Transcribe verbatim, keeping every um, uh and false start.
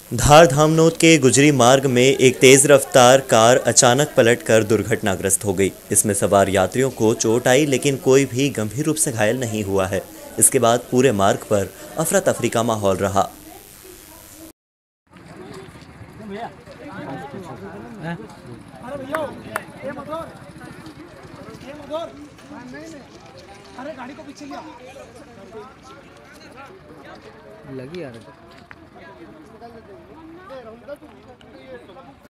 धार धामनोद के गुजरी मार्ग में एक तेज रफ्तार कार अचानक पलटकर दुर्घटनाग्रस्त हो गई। इसमें सवार यात्रियों को चोट आई, लेकिन कोई भी गंभीर रूप से घायल नहीं हुआ है। इसके बाद पूरे मार्ग पर अफरा तफरी का माहौल रहा। अरे गाड़ी को पीछे लिया लगी यार।